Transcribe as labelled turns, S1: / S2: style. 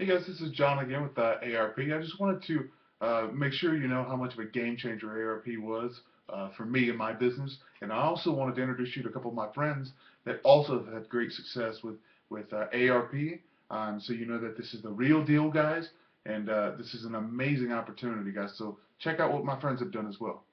S1: Hey guys, this is John again with ARP. I just wanted to make sure you know how much of a game changer ARP was for me and my business, and I also wanted to introduce you to a couple of my friends that also have had great success with ARP. So you know that this is the real deal, guys, and this is an amazing opportunity, guys. So check out what my friends have done as well.